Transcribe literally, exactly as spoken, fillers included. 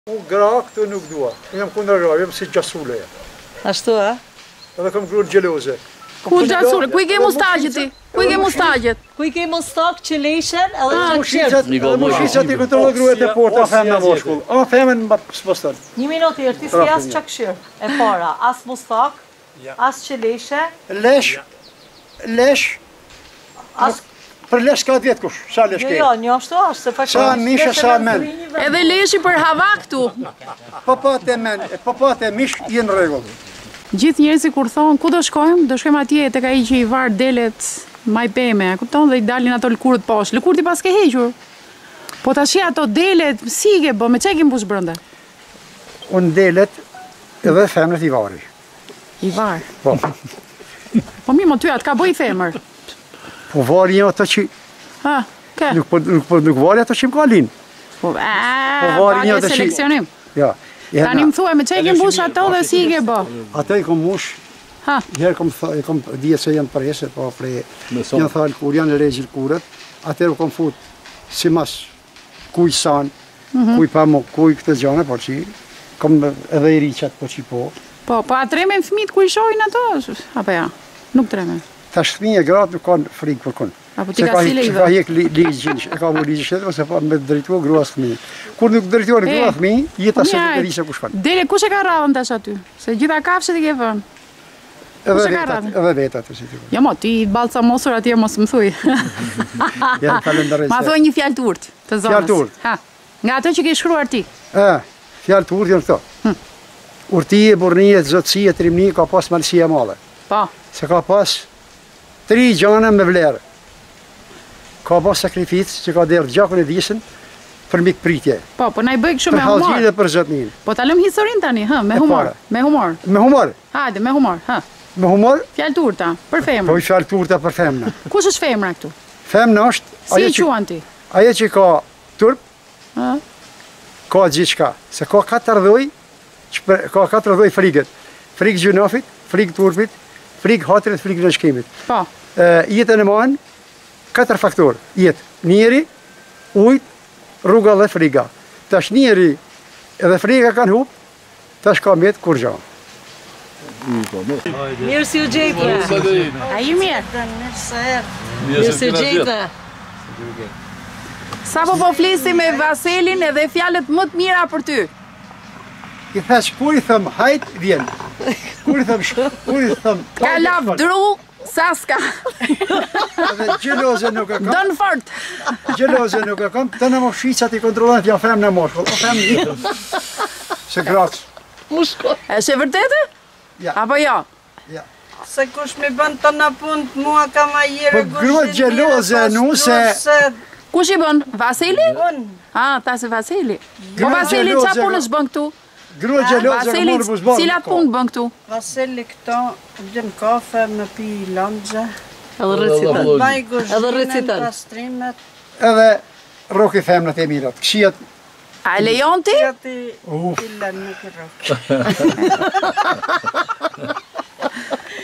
U gra këtu nuk dua. Unë jam kundër grave, jam si gjasule. Ashtu, a? Edhe kam gruan gjeloze. Ku gjasule? Ku i ke mustaqet ti? Ku i ke mustaqet? Ku i ke mustaq, qëleshen, edhe të Mushisat, mushisat i kontrolloj gruet e porta, femna moshkull. A femën s'poston. Një minutë i ti s'ki as qakshir. E para, as mustaq, as qëleshe. Lesh, lesh, As... për lesh ka djetë kush, sa lesh Jo, ke? jo, një ashtu ashtë, se faktë. Sa mishe, sa men. Edhe leshi për hava këtu. Papat e men, papat e mish jenë rregull. Gjithë njerëzit kur thonë, ku do shkojmë? Do shkojmë atje tek ai që i var delet maj peme, kupton, dhe i dalin ato lëkurët poshtë. Lëkurët i pas ke hequr. Po tash ato delet, si ke bë, me çka ke mbush brenda? Unë delet edhe femnët i vari. I var. Po, Po mi, mo ty atë ka bëj femër. po vari një ato që, Ha, ke? nuk po nuk, po, nuk vari ato që më kalin. Po, a, Po vari një bagje ato që- seleksionim. Ja. Tani më thuaj, me çka ke mbush ato dhe si ke bë? Ata i kom mush, Ha, herë kom thë, i kom dje se janë presë, po pre, janë thallë kur janë regjil kurët, atër u kom fut si mas kuj san, kuj pa mo, kuj këtë gjane, po që, kom edhe i riqat, po që po. po, po a tremen fëmijët kur i shohin ato? Apo ja, nuk tremen. Tash fëmijë e gratë nuk kanë frikë për kënë. Apo ti ka si Se lejve? ka hek li- ligjin, e ka mu ligjin shtetë, ose pa me drejtua gruas fëmijë. Kur nuk drejtuar E, grua fëmijë, jeta se Mirë, nuk e di se ku shkon. Dele, kush e ka radhën tash aty? Se gjitha kafshët i ke vënë. Edhe kush e ka vetat, radhën? edhe vetat, si ti. Jo mo, ti balca mosur atje mos më thuj. Janë kalendarese. Ma thuaj një fjalë turt të zonës. Fjalë turt. Ha. Nga ato që ke shkruar ti. E, fjalë të urtë janë këto. Urtije, burnie, zotësie, trimni, ka pas malësia madhe. Po. Se ka pas tri gjana me vlerë. Ka pas sakrificë që ka derë gjakun e disën për mikë pritje. Po, po na i bëj kështu Për me halëgji humor. dhe për zotnin. Po ta lëm historinë tani, hë, me E humor. para. Me humor. Me humor. Hajde, me humor, hë. Me humor, Fjalë turta, për po femrën. i fjalë turta për femna. Kush është femra këtu? Femna është Si ajo e që, quan ti? ajo që ka turp, Ë? ka gjithçka. Se ka katër dhoj, që për- ka katër dhoj frikët. Frikë gjunafit, frikë turpit, frikë hatrit, frikë në shkimit. Po. E, jetën e manë, katër faktorë. Jetë, njeri, ujtë, rruga dhe friga. Tash njeri edhe friga kanë hupë, tash ka mjetë kur gja. Mirë si u gjejtë. A i mirë. Mirë si u gjejtë. Sa po po flisi me Vaselin edhe fjalët më të mira për ty. I thash, kur i thëmë hajt, vjen. Kur i thëmë, sh- kur i thëmë... Ka laf dru, sa s'ka. Edhe gjeloze nuk e kam, Dën fort. gjeloze nuk e kam, të në më shqicat i kontrolojnë të janë femë në moshkull, o femë një. Se gratës. Është e vërtetë? Ja. Apo jo? Ja. Se kush mi bën të në punë, mua ka ma jere Po grua gjeloze, nu se- Kush i bën? Vasili? Unë, Ah, ta se Vasili. Po Grua Vasili gjeloze, qa punës bën këtu? Grua gjeloze ka Vasili, morë buzbanë. cilat punë bën këtu? Vasili këto, bën kafe, me pi lanxhe, Edhe recitat. baj Edhe guzhinën, recital. pastrimet, Edhe roki femnat e mirat, këshiat, A e lejon ti? jati Uf. ilen nuk i rokë.